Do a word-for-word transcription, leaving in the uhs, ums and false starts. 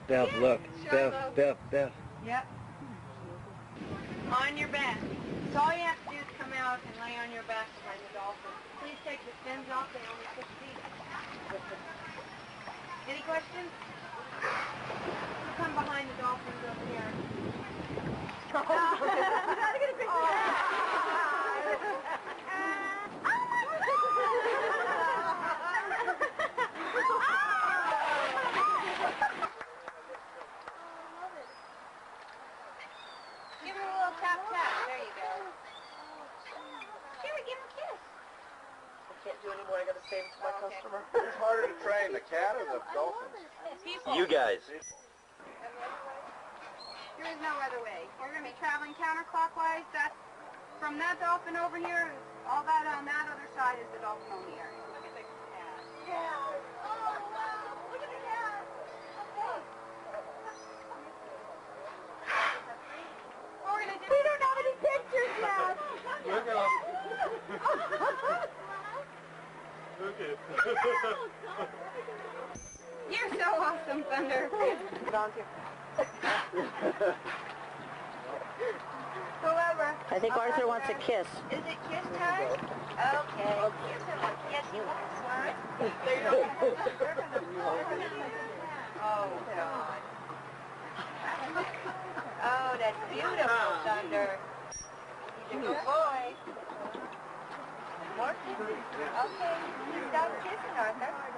Beth, look. Beth, Beth, Beth. Yep. On your back. So all you have to do is come out and lay on your back behind the dolphin. Please take the fins off. They only six feet. Any questions? You come behind the dolphins over here. Oh, you gotta get a picture. Give her a little tap tap. There you go. Give her, give her a kiss. I can't do anymore. I gotta save it to my Okay. customer. Who's harder to train, the cat or the dolphins? People. You guys. There is no other way. We're going to be traveling counterclockwise. That's from that dolphin over here. All that on that other side is the dolphin only area. Look at the cat. Yeah. Oh, wow. Look at the cat. Okay. We're gonna do we don't have any pictures yet. Look at him. You're so awesome, Thunder. Volunteer. Whoever. I think Arthur wants a kiss. Is it kiss time? Okay. Kiss him. Yes, you want one? Oh, God. Oh, that's beautiful, Thunder. He's a good boy. More kisses? Okay. Stop kissing, Arthur.